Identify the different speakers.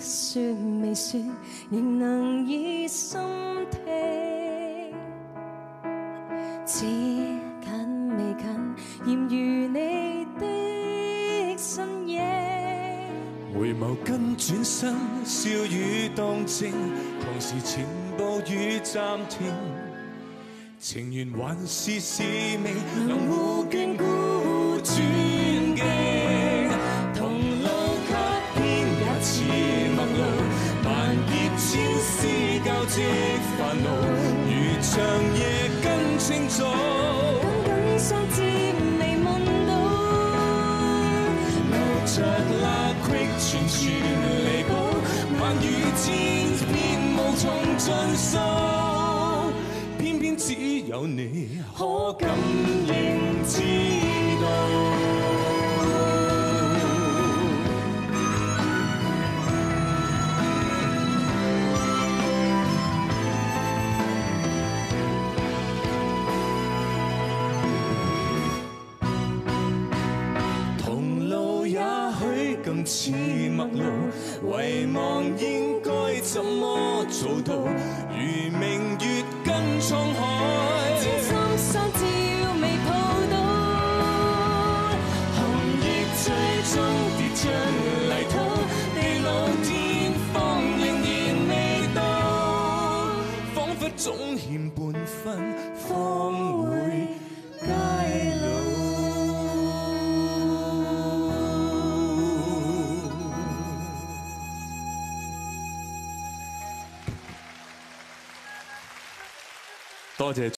Speaker 1: 說未說，仍能以心聽。似近未近，嫌如你的身影。
Speaker 2: 回眸跟轉身，笑語當正，同時情步與暫停。情緣還是使命，能互眷顧轉徑。同路卻偏也似陌路，萬劫千絲交織煩惱，如長夜跟清早。
Speaker 1: 緊緊相接未問到，
Speaker 2: 留着罅隙串串離譜，萬語千篇無從盡數，偏偏只有你可感應知道。同路也許更似陌路，遺忘應該怎麼做到？如明月跟滄海，
Speaker 1: 千心相照未抱到，
Speaker 2: 紅葉最終跌進泥土，地老天荒仍然未到，彷彿總欠半分，方會偕老。多謝。